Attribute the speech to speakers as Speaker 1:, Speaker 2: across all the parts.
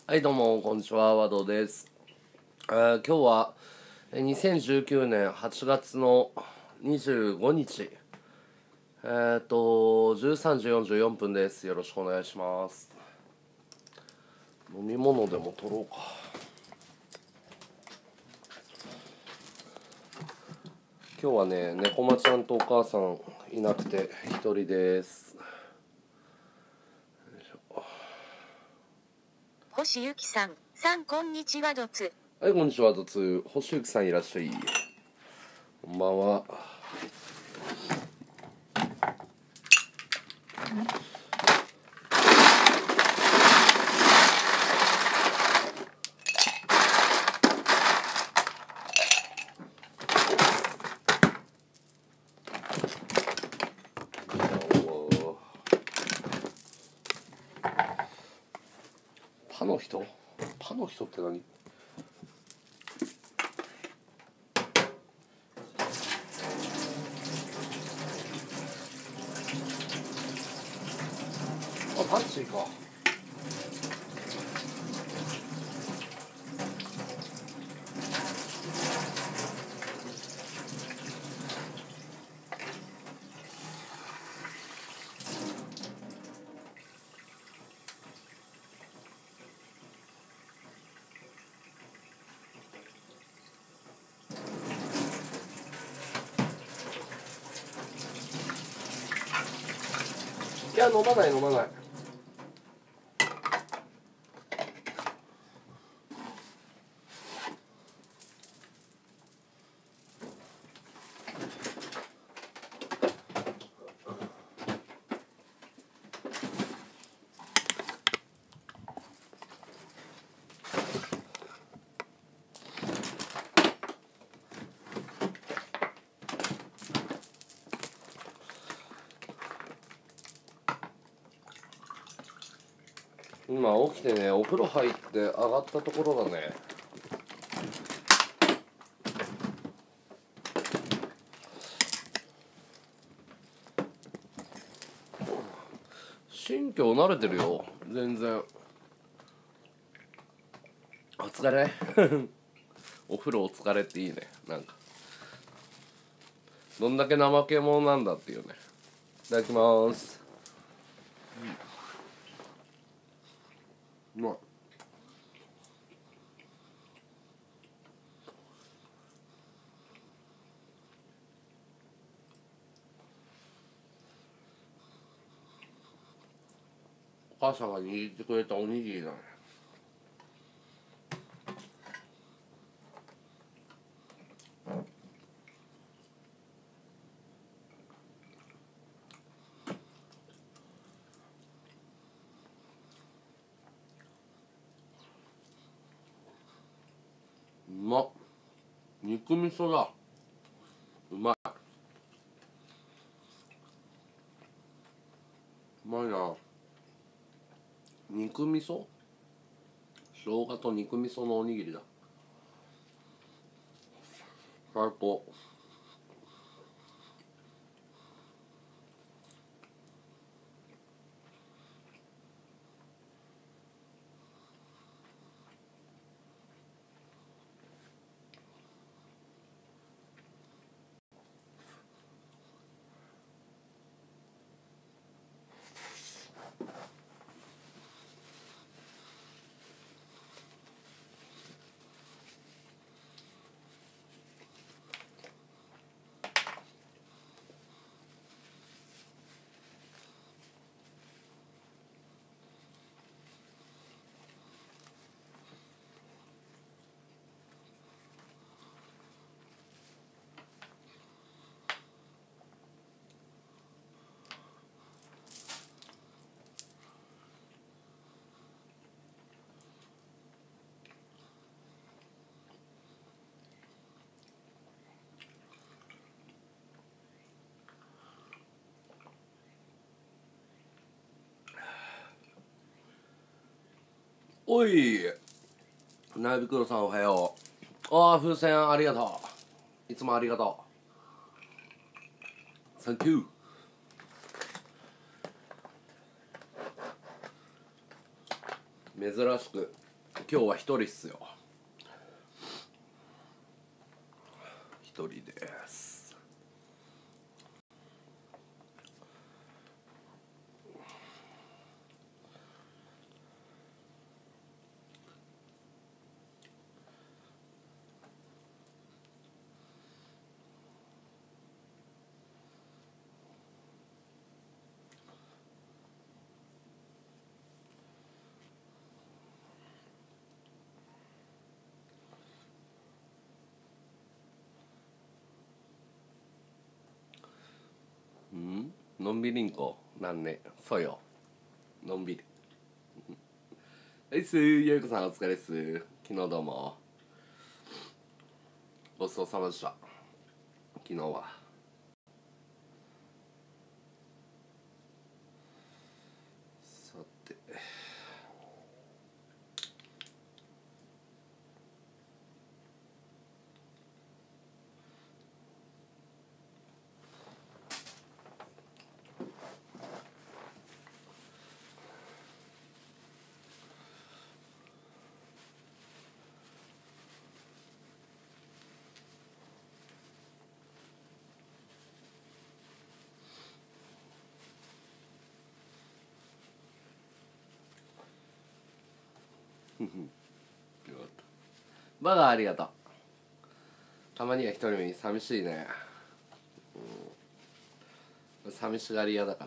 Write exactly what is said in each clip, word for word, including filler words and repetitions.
Speaker 1: はいどうもこんにちは、和道です。えー今日はえーにせんじゅうきゅうねんはちがつのにじゅうごにち、えー、っとじゅうさんじよんじゅうよんぷんです。よろしくお願いします。飲み物でも取ろうか。今日はね、猫間ちゃんとお母さんいなくて一人です。
Speaker 2: 星ゆきさん、さんこんにちはどつ。
Speaker 1: はい、こんにちは、とつ星幸さんいらっしゃい。こんばんは。パの人パの人って何？あ、パンチーか。いや、飲まない飲まない。今起きてね、お風呂入って上がったところだね。新居慣れてるよ、全然。お疲れお風呂お疲れっていいね。なんかどんだけ怠け者なんだっていうね。いただきます。うまい。お母さんが握ってくれたおにぎりだね。うまっ。肉味噌だ。うまい。うまいな。肉味噌、生姜と肉味噌のおにぎりだ。最高。おい、ナイビクロさんおはよう。ああ、風船ありがとう。いつもありがとう。サンキュー。珍しく今日は一人っすよ。一人です。うん、のんびりんこなんね、そうよ、のんびり。はいっす、ゆうこさんお疲れっす。昨日どうもごちそうさまでした。昨日はさて、バカありがとう。たまには一人目寂しいね、うん、寂しがり屋だから。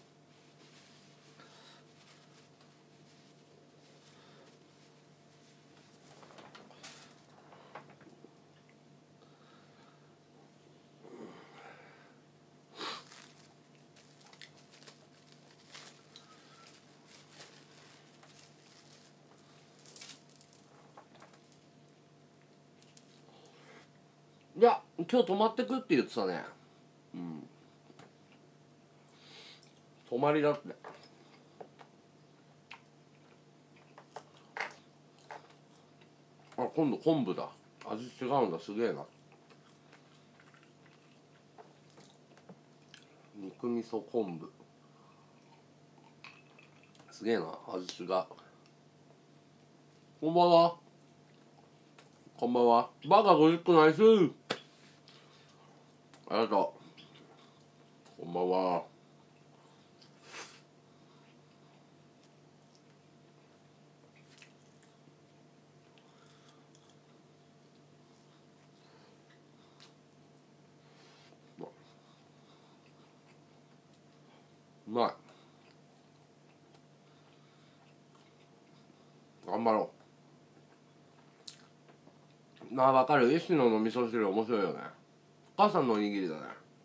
Speaker 1: いや今日泊まってくって言ってたね。うん、泊まりだって。あ、今度昆布だ。味違うんだ、すげえな。肉味噌昆布、すげえな、味違う。こんばんは。こんばんは。バカごじゅっこナイス。ありがとう。こんばんは。うまい。頑張ろう。まあわかる。石野の味噌汁面白いよね。お母さんのおにぎりだね。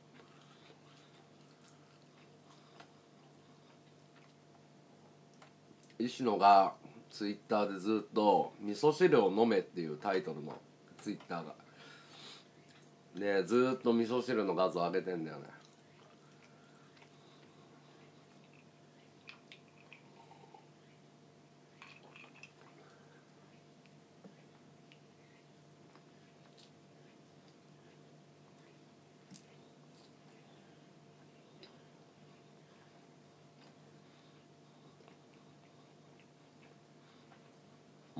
Speaker 1: 石野がツイッターでずっと「味噌汁を飲め」っていうタイトルのツイッターがでずっと味噌汁の画像上げてんだよね。うん。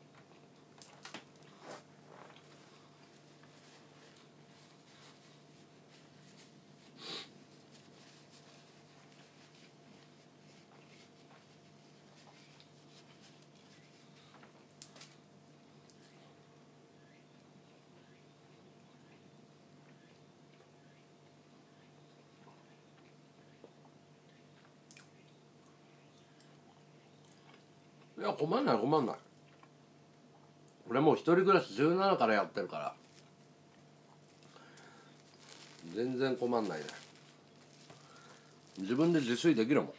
Speaker 1: いや困んない困んない。俺もう一人暮らしじゅうななからやってるから全然困んないね。自分で自炊できるもん。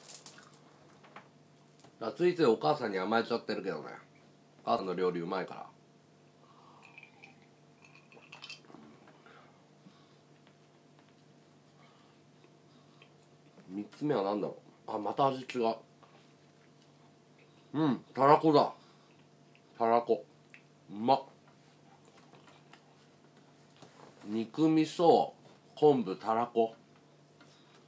Speaker 1: だついついお母さんに甘えちゃってるけどね。お母さんの料理うまいから。みっつめは何だろう。あ、また味違う。うん、たらこだ。たらこうまっ。肉味噌昆布たらこ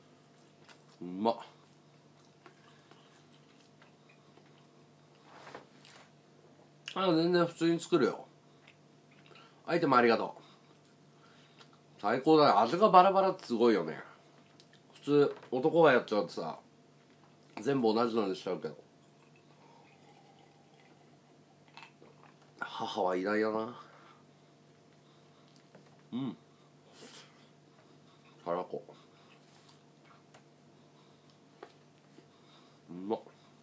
Speaker 1: うまっ。 あ、全然普通に作るよ。アイテムありがとう。最高だね。味がバラバラってすごいよね。普通男がやっちゃうとさ、全部同じのにしちゃうけど、母は偉大だな。うん、たらこうまっ。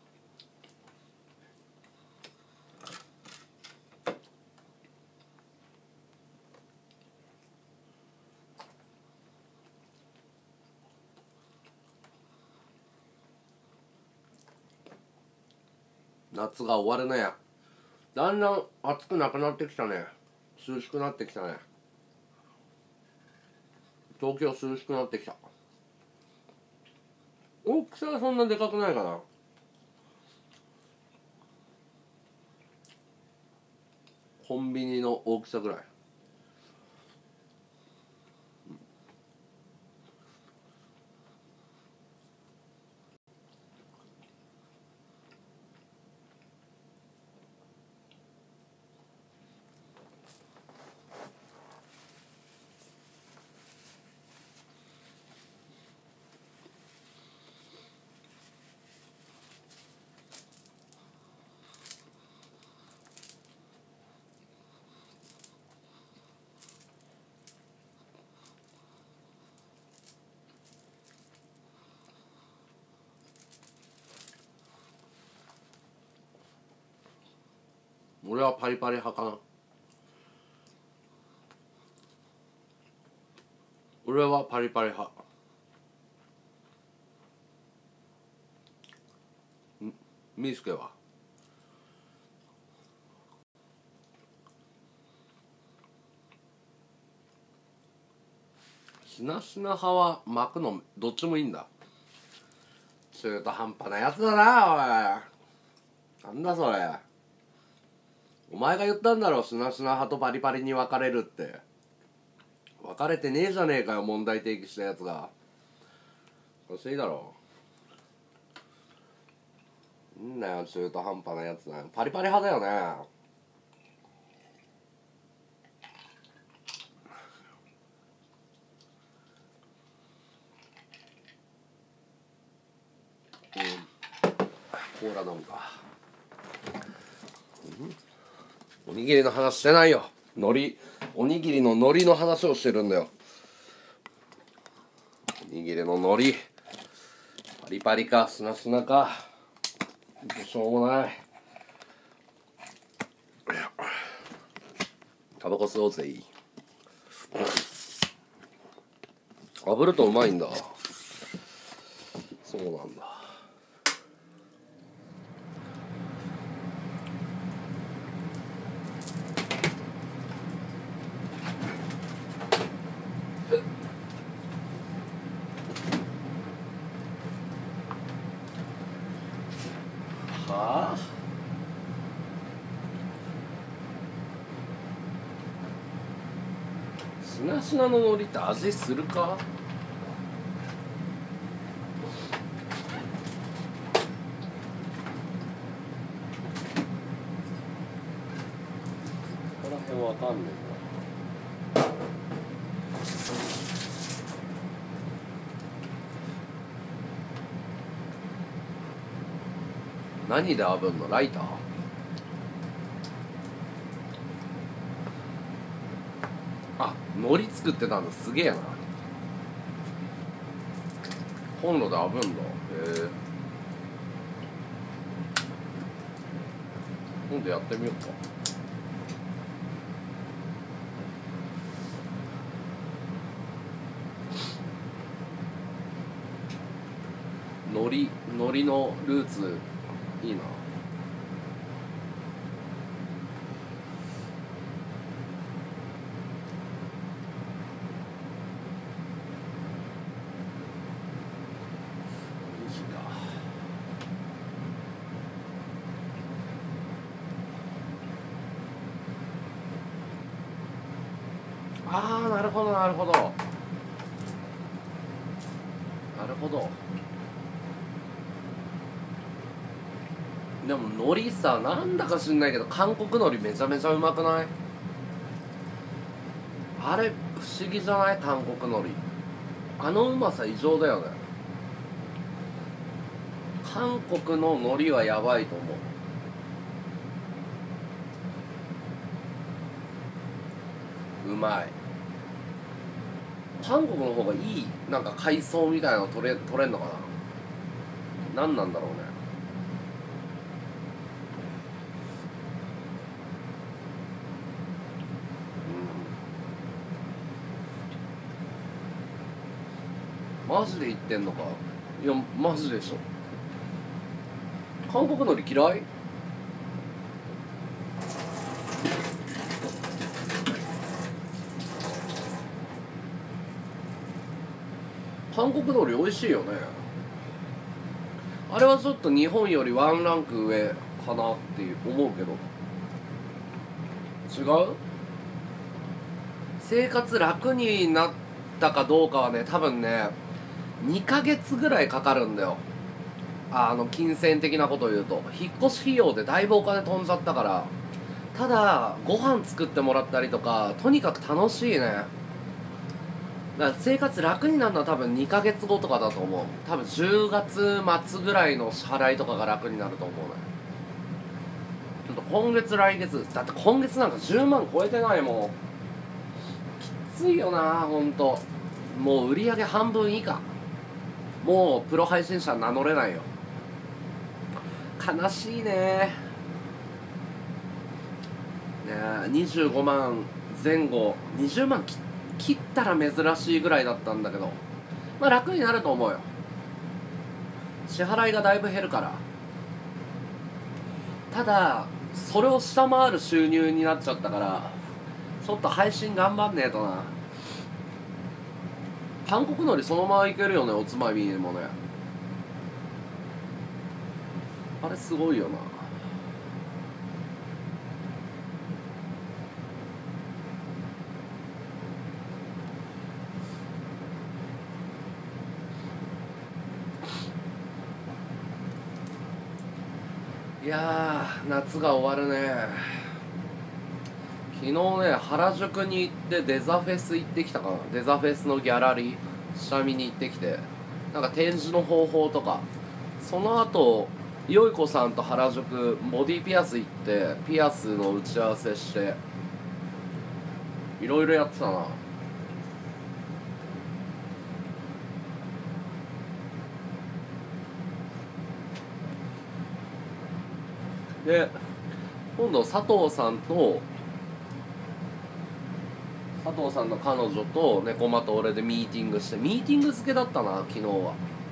Speaker 1: 夏が終わるね。だんだん暑くなくなってきたね。涼しくなってきたね。東京涼しくなってきた。大きさはそんなでかくないかな。コンビニの大きさぐらい。俺はパリパリ派かな。俺はパリパリ派。んみーすけはしなしな派は巻くのどっちもいいんだ。中途半端なやつだなおい。なんだそれ。お前が言ったんだろ、しなしな派とパリパリに分かれるって。分かれてねえじゃねえかよ、問題提起したやつが。おかしいだろ。んだよ中途半端なやつだよ。パリパリ派だよね。うん、コーラ飲むか。うん、おにぎりの話してないよ。海苔、おにぎりの海苔の話をしてるんだよ。おにぎりの海苔パリパリかスナスナかしょうもない。タバコ吸おうぜ。いい炙るとうまいんだ。そうなんだ。はあ、しなしなの海苔って味するか。ここら辺わかんねえな。何で炙んの？ライター？あ、海苔作ってたんだ。すげえな。コンロで炙んだ。へえ。今度やってみようか。海苔、海苔のルーツいいな。ああ、なるほどなるほどなるほど。 でも海苔さ、なんだか知んないけど韓国海苔めちゃめちゃうまくない？あれ不思議じゃない？韓国海苔あのうまさ異常だよね。韓国の海苔はやばいと思う。うまい。韓国の方がいいなんか海藻みたいなの取れ取れんのかな。何なんだろうね。マジで言ってんのか？いやマジでしょ。韓国海苔嫌い？韓国海苔美味しいよね。あれはちょっと日本よりワンランク上かなっていう思うけど。違う？生活楽になったかどうかはね、多分ねにかげつぐらいかかるんだよ。あの金銭的なことを言うと引っ越し費用でだいぶお金飛んじゃったから。ただご飯作ってもらったりとかとにかく楽しいね。だから生活楽になるのは多分にかげつごとかだと思う。多分じゅうがつ末ぐらいの支払いとかが楽になると思うね。ちょっと今月来月だって今月なんかじゅうまん超えてないもん。きついよなほんと。もう売り上げ半分以下。もうプロ配信者名乗れないよ。悲しいね。ねえにじゅうごまん前後にじゅうまん切切ったら珍しいぐらいだったんだけど、まあ楽になると思うよ。支払いがだいぶ減るから。ただそれを下回る収入になっちゃったからちょっと配信頑張んねえとな。韓国海苔そのままいけるよね。おつまみもねあれすごいよな。いやー夏が終わるね。昨日ね原宿に行ってデザフェス行ってきたかな。デザフェスのギャラリー下見に行ってきて、なんか展示の方法とか、その後よいこさんと原宿ボディピアス行ってピアスの打ち合わせしていろいろやってたな。で今度佐藤さんと佐藤さんの彼女と猫間と俺でミーティングして、ミーティング付けだったな昨日は。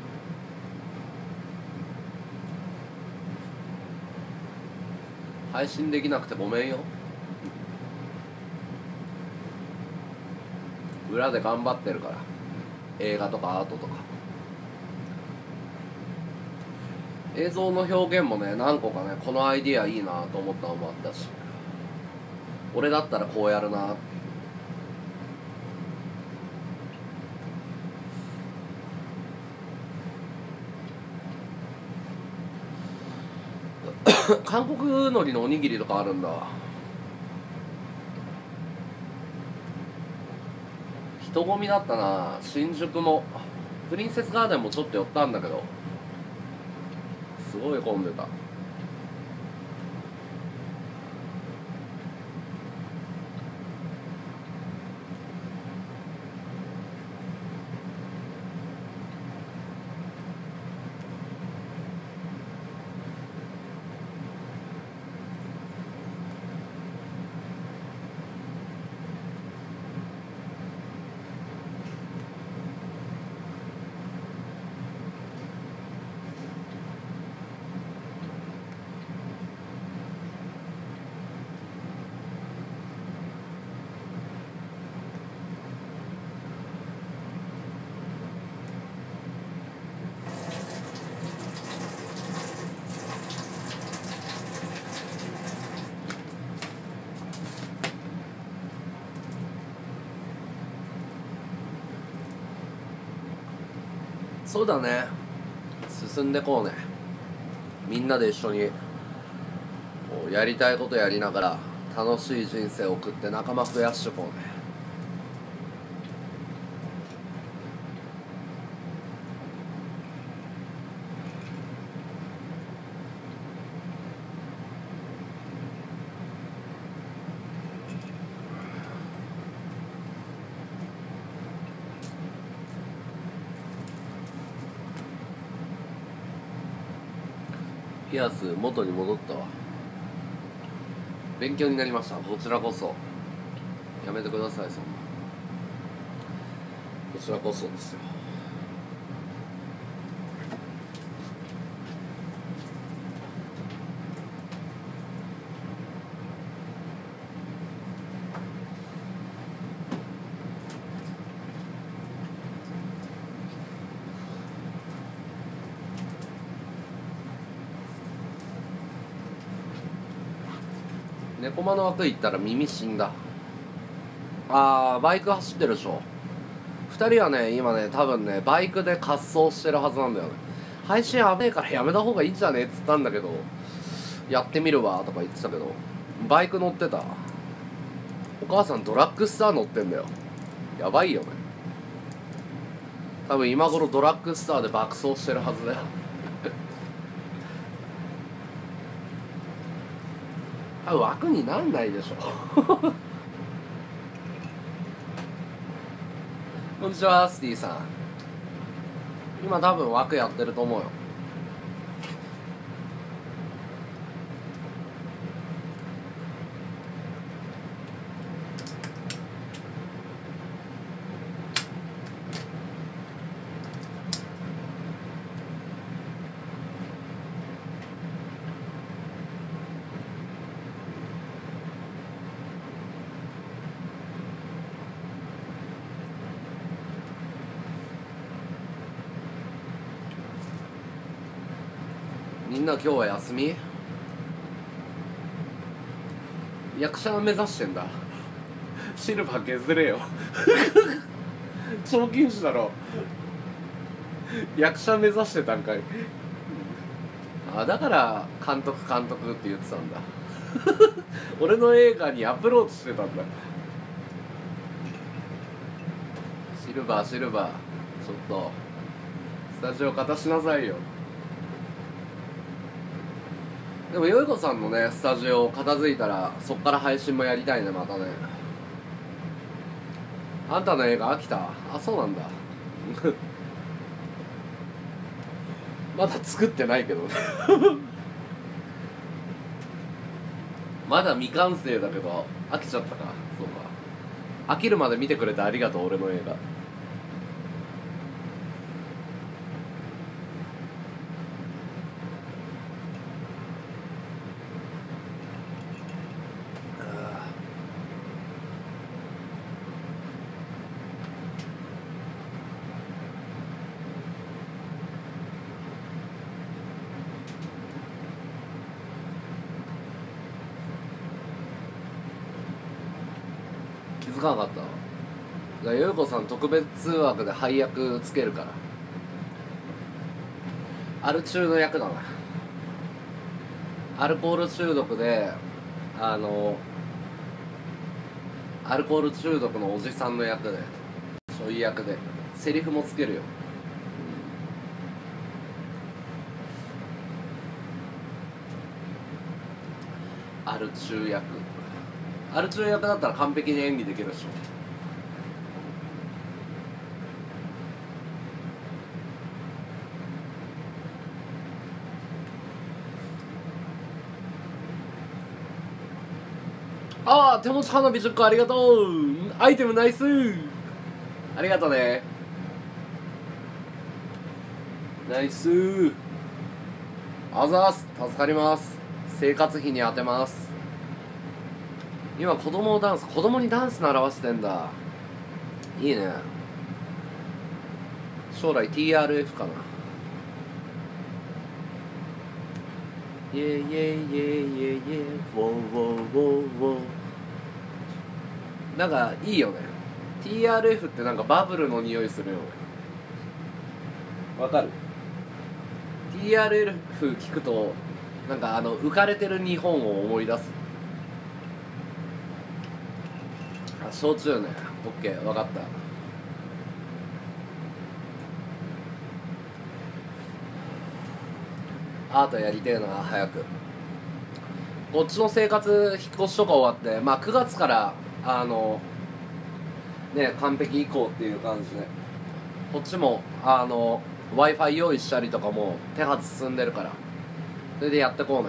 Speaker 1: 配信できなくてごめんよ。裏で頑張ってるから。映画とかアートとか映像の表現もね何個かねこのアイディアいいなと思ったのもあったし、俺だったらこうやるなって韓国海苔のおにぎりとかあるんだ。人混みだったな。新宿もプリンセスガーデンもちょっと寄ったんだけどすごい混んでた。そうだね、進んでこうね。みんなで一緒にこうやりたいことやりながら楽しい人生を送って仲間増やしてこうね。ピアス元に戻ったわ。勉強になりました。こちらこそ。やめてください、そんな。こちらこそですよ。猫間の枠行ったら耳死んだ。あー、バイク走ってるでしょ。二人はね、今ね、多分ね、バイクで滑走してるはずなんだよね。配信やべえからやめた方がいいんじゃねえっつったんだけど、やってみるわとか言ってたけど、バイク乗ってた。お母さんドラッグスター乗ってんだよ。やばいよね。多分今頃ドラッグスターで爆走してるはずだよ。多分枠になんないでしょ。こんにちは、スティさん。今多分枠やってると思うよ。みんな今日は休み？役者目指してんだ。シルバー削れよ。賞金手だろ。役者目指してたんかい。あ、だから監督監督って言ってたんだ。俺の映画にアプローチしてたんだ。シルバーシルバー、ちょっとスタジオ片しなさいよ。でもよいこさんのねスタジオ片付いたらそっから配信もやりたいね。またね。あんたの映画飽きた？あ、そうなんだ。まだ作ってないけどね。まだ未完成だけど飽きちゃったか。そうか、飽きるまで見てくれてありがとう。俺の映画気づかなかったわ。じゃあよいこさん特別枠で配役つけるから。アル中の役だな。アルコール中毒で、あのアルコール中毒のおじさんの役で、そういう役でセリフもつけるよ。アル中役アル中役だったら完璧に演技できるでしょ。ああ、手持ち花火じゅっこありがとう。アイテムナイス、ありがとね。ナイス、あざーす、助かります。生活費に当てます。今子供をダンス子供にダンス習わせてんだ。いいね。将来 ティーアールエフ かな。イェイイェイイェイイェイイェイウォーウォーウォーウォー。なんかいいよね。 ティーアールエフ ってなんかバブルの匂いするよね。わかる？ ティーアールエフ 聞くとなんかあの浮かれてる日本を思い出す。あ、焼酎ね。オッケー、分かった。アートやりてえな、早く。こっちの生活引っ越しとか終わって、まあくがつからあのね完璧移行っていう感じで、こっちもあの Wi-Fi 用意したりとかも手はず進んでるから、それでやってこうね。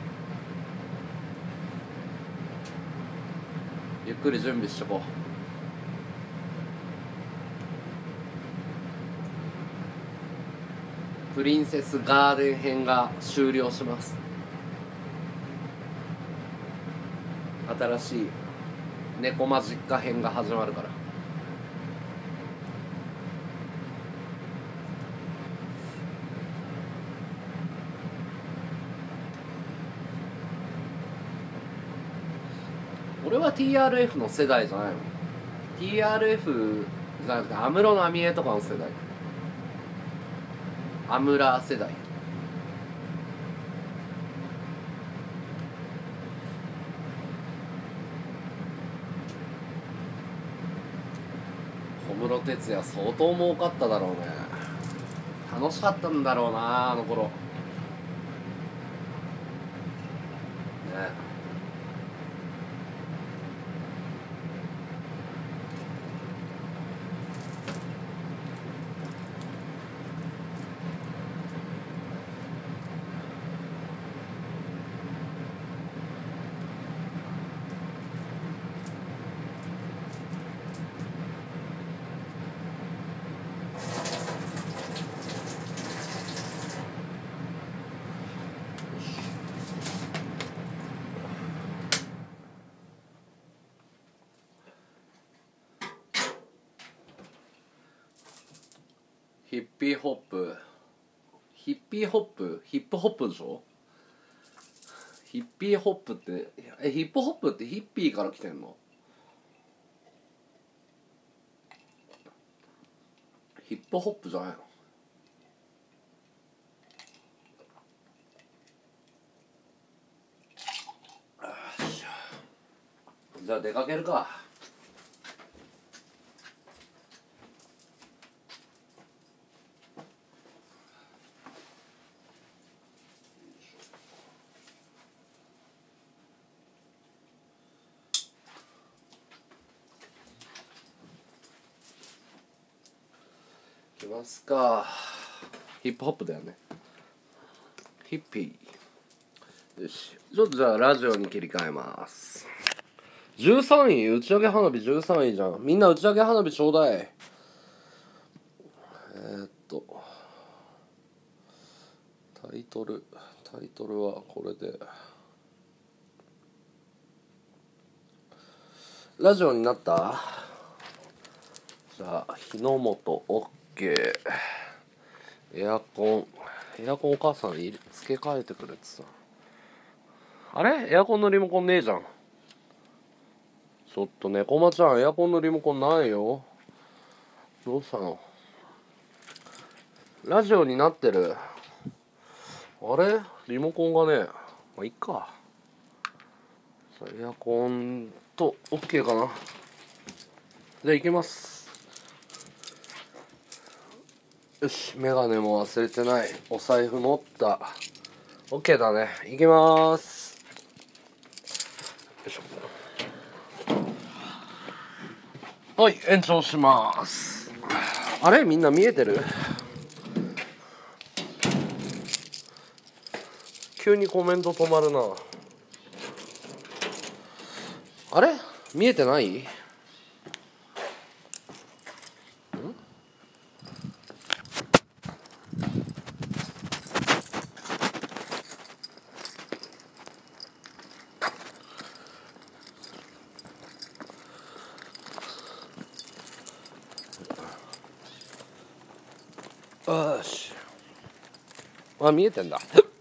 Speaker 1: ゆっくり準備してこう。プリンセスガーデン編が終了します。新しい猫マジッカ編が始まるから。俺は ティーアールエフ の世代じゃないの。 ティーアールエフ じゃなくて安室奈美恵とかの世代、安室世代。小室哲哉相当儲かっただろうね。楽しかったんだろうな、あの頃ね。ヒッピーホップ、ヒッピーホップ、ヒップホップでしょ。ヒッピーホップって、え、ヒップホップってヒッピーから来てんの？ヒップホップじゃないの？じゃあ出かけるか。いきますか。ヒップホップだよね。ヒッピー。よし、ちょっとじゃあラジオに切り替えます。じゅうさんい、打ち上げ花火じゅうさんいじゃん。みんな打ち上げ花火ちょうだい。えー、っとタイトルタイトルはこれでラジオになった。じゃあ火の元 OK。 エアコンエアコンお母さん付け替えてくれってさ。あれエアコンのリモコンねえじゃん。ちょっとねこまちゃん、エアコンのリモコンないよ。どうしたの。ラジオになってる。あれリモコンがね、まあいっか。エアコンと OK かな。じゃあ行きます。よし、メガネも忘れてない。お財布持った。 OK だね。行きまーす。よいしょ。はい、延長します。あれみんな見えてる？急にコメント止まるな。あれ見えてない？ん？よし。あ、見えてんだ。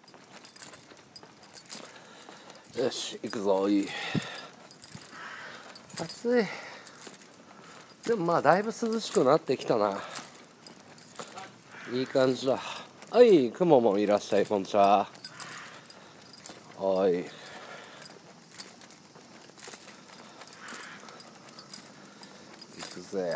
Speaker 1: よし、行くぞ。いい。暑い。でもまあだいぶ涼しくなってきたな。いい感じだ。はい、雲もいらっしゃい。こんにちは。 はい、行くぜ。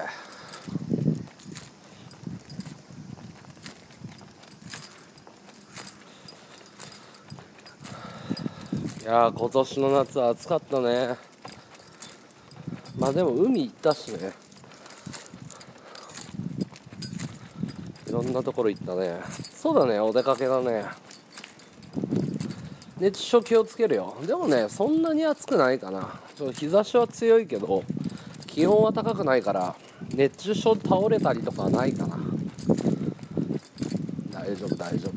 Speaker 1: いやー今年の夏は暑かったね。まあでも海行ったしね、いろんなところ行ったね。そうだね、お出かけだね。熱中症気をつけるよ。でもね、そんなに暑くないかな。ちょっと日差しは強いけど気温は高くないから熱中症倒れたりとかはないかな。大丈夫大丈夫。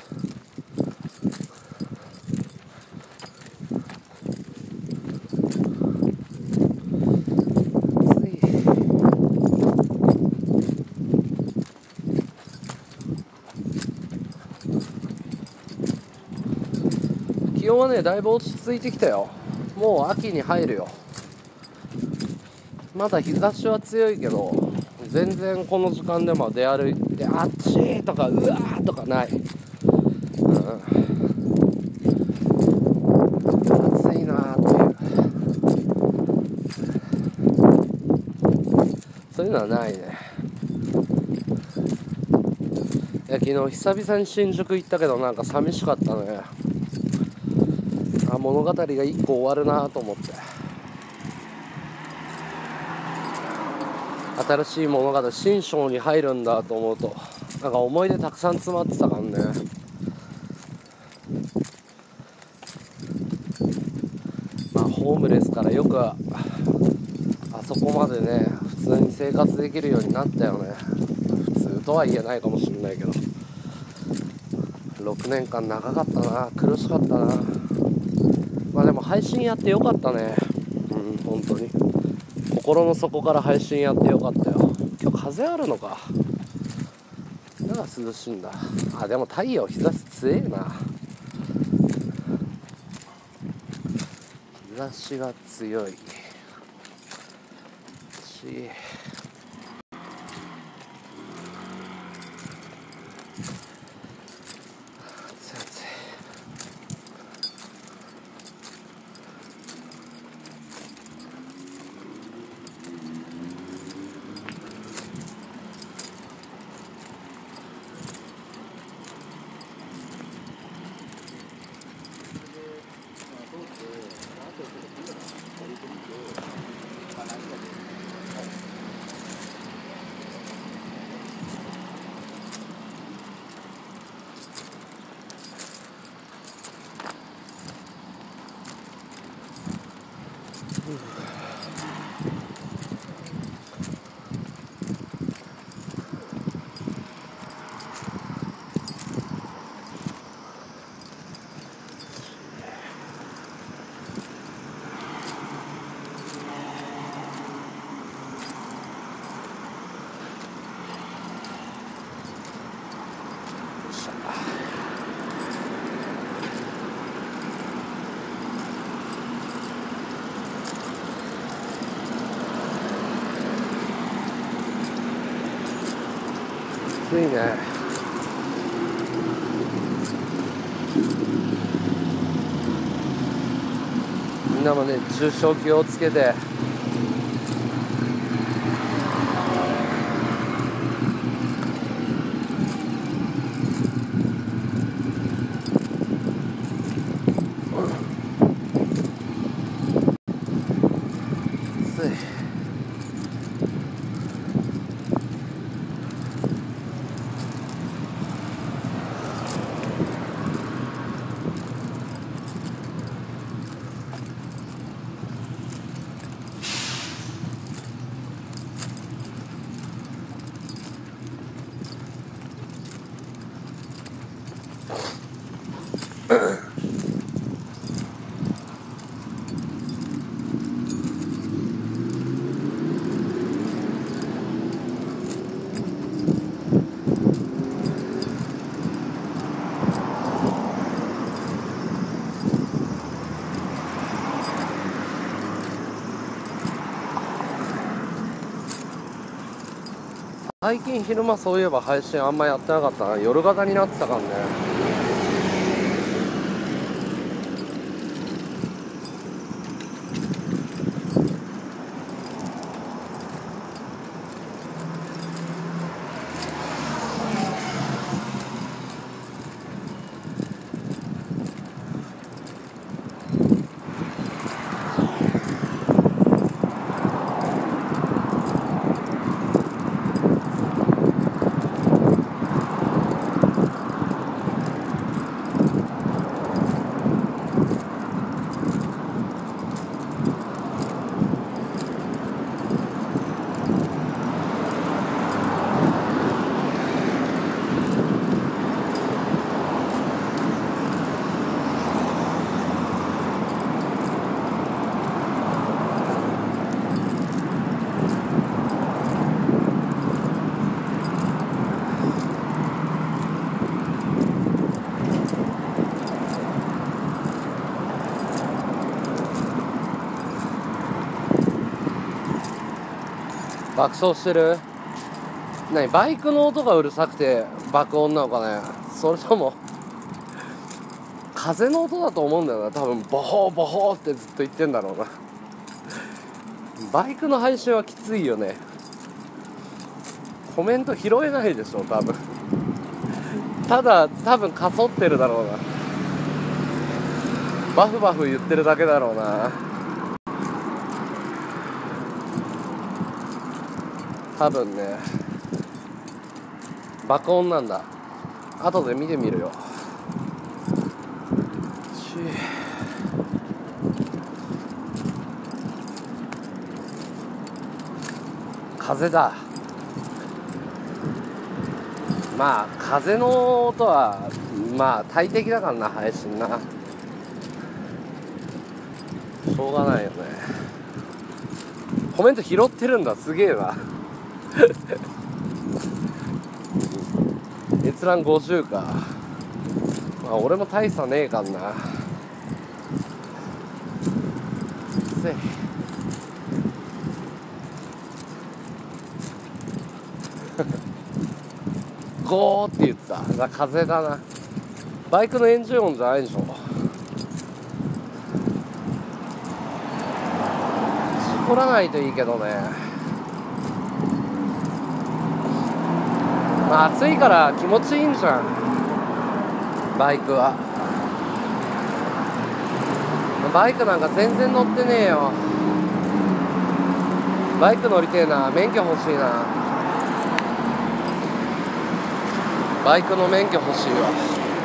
Speaker 1: 気温はねだいぶ落ち着いてきたよ。もう秋に入るよ。まだ日差しは強いけど全然この時間でも出歩いてあっちーとかうわーとかない、うん、暑いなーっていうそういうのはないね。いや昨日久々に新宿行ったけどなんか寂しかったね。あ物語がいっこ終わるなと思って、新しい物語新章に入るんだと思うとなんか思い出たくさん詰まってたからね。まあホームレスからよくあそこまでね普通に生活できるようになったよね。普通とは言えないかもしれないけどろくねんかん長かったな、苦しかったな。まあでも配信やってよかったね。うん本当に心の底から配信やってよかったよ。今日風あるのか、だから涼しいんだ。あでも太陽日差し強えな。日差しが強いし暑いね。みんなもね熱中症気をつけて。最近昼間そういえば配信あんまやってなかったな。夜型になってたからね。 爆笑してる。何、バイクの音がうるさくて爆音なのかね、それとも風の音だと思うんだよな。多分ボホーボホーってずっと言ってんだろうな。バイクの配信はきついよね。コメント拾えないでしょ多分。ただ多分かそってるだろうな。バフバフ言ってるだけだろうな多分ね。爆音なんだ。後で見てみるよ。風だ。まあ風の音はまあ大敵だからな、配信な。しょうがないよね。コメント拾ってるんだ、すげえな。閲覧ごじゅうか。まあ俺も大差ねえかんな。せいゴーって言ってた。だから風だな。バイクのエンジン音じゃないでしょ。絞らないといいけどね。まあ暑いから気持ちいいんじゃんバイクは。バイクなんか全然乗ってねえよ。バイク乗りてえな。免許欲しいな。バイクの免許欲しいわ。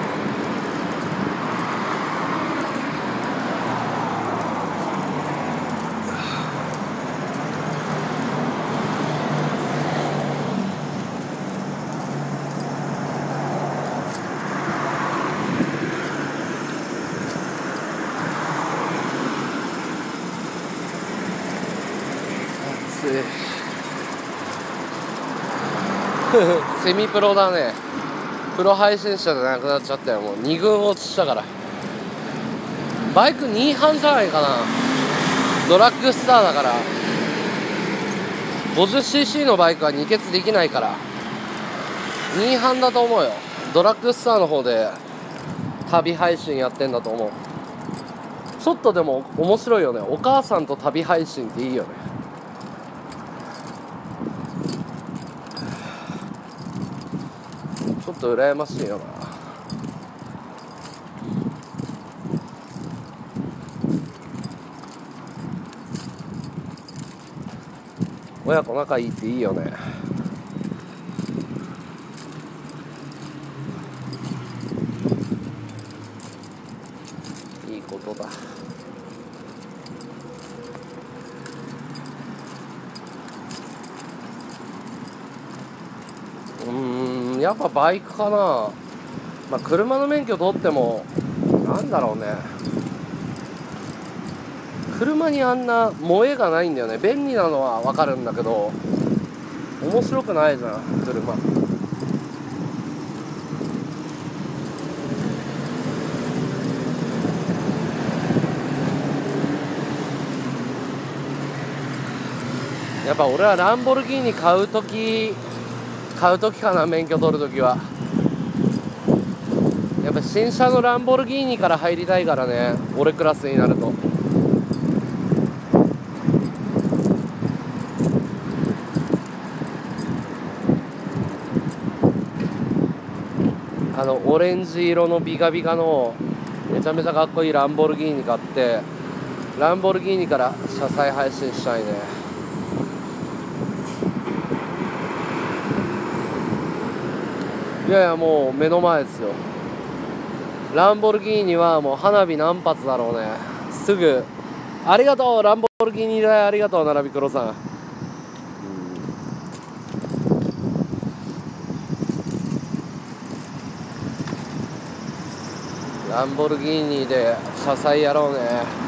Speaker 1: セミプロだね。プロ配信者じゃなくなっちゃったよ。もうに軍落ちしたから。バイクに班じゃないかな。ドラッグスターだから ごじゅっシーシー のバイクは二欠できないからに班だと思うよ。ドラッグスターの方で旅配信やってんだと思う。ちょっとでも面白いよね。お母さんと旅配信っていいよね。ちょっと羨ましいよな。親子仲いいっていいよね。いいことだ。うーん、やっぱバイクかな。まあ車の免許取ってもなんだろうね、車にあんな萌えがないんだよね。便利なのは分かるんだけど面白くないじゃん車。やっぱ俺はランボルギーニ買うとき買うときかな。免許取るときはやっぱ新車のランボルギーニから入りたいからね。俺クラスになるとあのオレンジ色のビカビカのめちゃめちゃかっこいいランボルギーニ買ってランボルギーニから車載配信したいね。いやいやもう目の前ですよ。ランボルギーニはもう花火何発だろうね。すぐありがとうランボルギーニ代ありがとう並び黒さん。ランボルギーニで車載やろうね。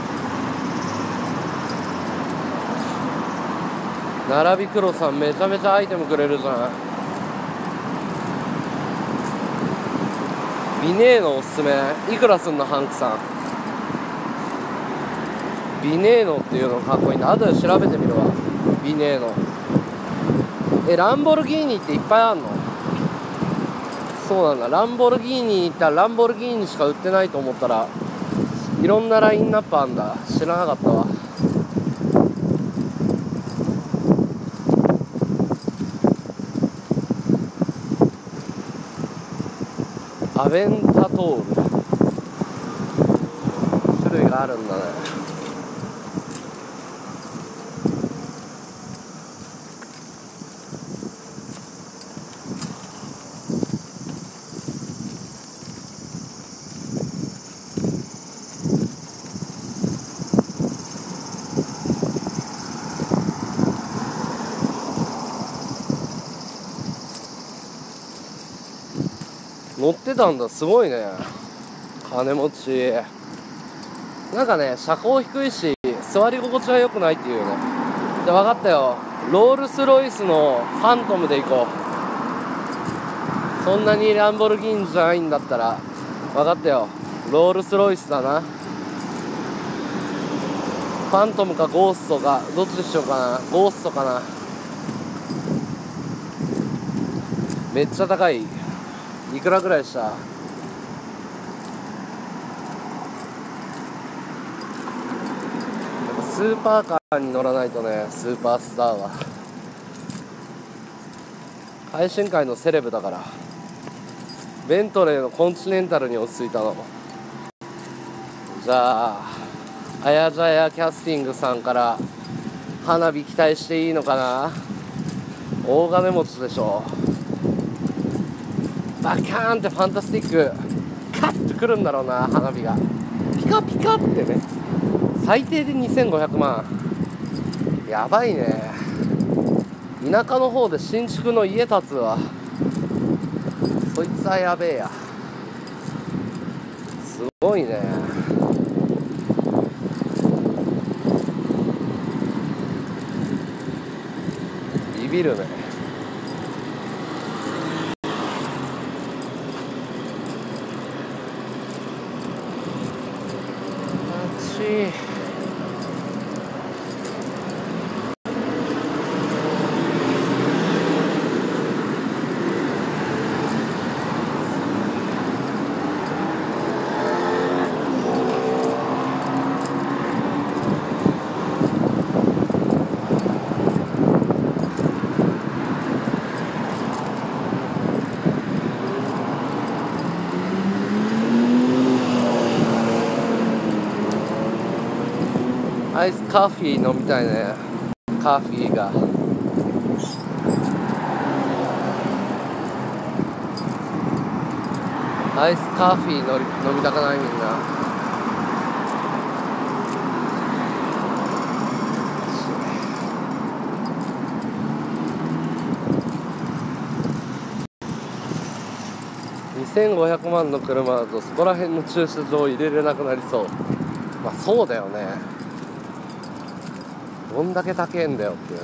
Speaker 1: 並び黒さんめちゃめちゃアイテムくれるじゃん。ビネーノおすすめ。いくらすんのハンクさん。ビネーノっていうのかっこいいんだ。後で調べてみるわ。ビネーノえランボルギーニっていっぱいあんの？そうなんだ。ランボルギーニ行ったらランボルギーニしか売ってないと思ったらいろんなラインナップあんだ。知らなかったわ。アベンタトール、種類があるんだね。乗ってたんだ。すごいね、金持ち。なんかね、車高低いし座り心地は良くないっていうね。じゃあ分かったよ、ロールスロイスのファントムで行こう。そんなにランボルギーニじゃないんだったら分かったよ、ロールスロイスだな。ファントムかゴーストかどっちにしようかな。ゴーストかな。めっちゃ高い。いくらぐらいした？スーパーカーに乗らないとね、スーパースターは配信会のセレブだから。ベントレーのコンチネンタルに落ち着いたの。じゃああやじゃやキャスティングさんから花火期待していいのかな。大金持ちでしょ。バキャーンってファンタスティックカッてくるんだろうな、花火がピカピカってね。最低でにせんごひゃくまん、やばいね。田舎の方で新築の家建つわ。そいつはやべえや。すごいね。ビビるね。アイスカフィー飲みたいね。カフィーがアイスカフィー飲み、飲みたくない？みんなにせんごひゃくまんの車だとそこら辺の駐車場入れれなくなりそう。まあそうだよね。どんだけ高えんだよっていうね。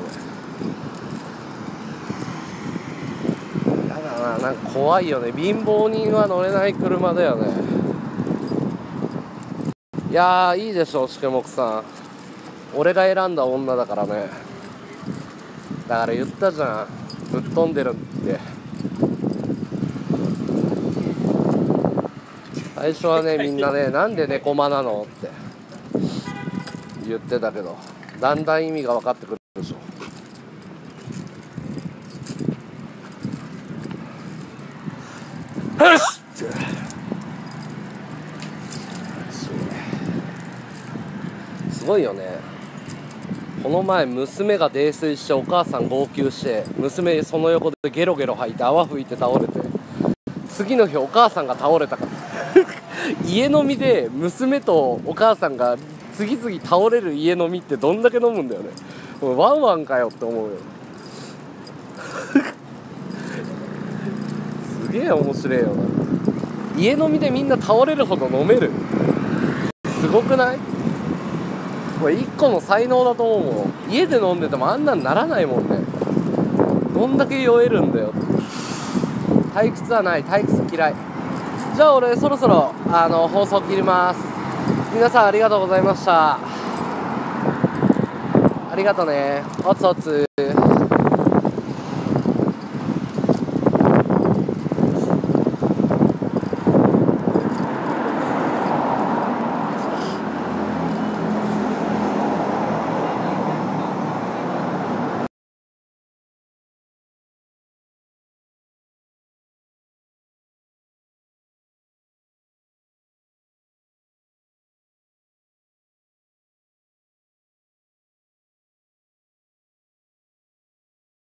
Speaker 1: やだな、なんか怖いよね。貧乏人は乗れない車だよね。いやーいいでしょ、しけもくさん。俺が選んだ女だからね。だから言ったじゃん、ぶっ飛んでるって。最初はね、みんなね、なんで猫間なのって言ってたけど、だんだん意味が分かってくるでしょ。よしすごいよね。この前娘が泥酔してお母さん号泣して、娘その横でゲロゲロ吐いて泡吹いて倒れて、次の日お母さんが倒れたから家飲みで娘とお母さんが次々倒れる家飲みってどんだけ飲むんだよね。もうワンワンかよって思うよすげえ面白いよな。家飲みでみんな倒れるほど飲める、すごくない？これ一個の才能だと思うもん。家で飲んでてもあんなんならないもんね。どんだけ酔えるんだよ。退屈はない、退屈嫌い。じゃあ俺そろそろあの放送切ります。皆さんありがとうございました。ありがとね。おつおつ。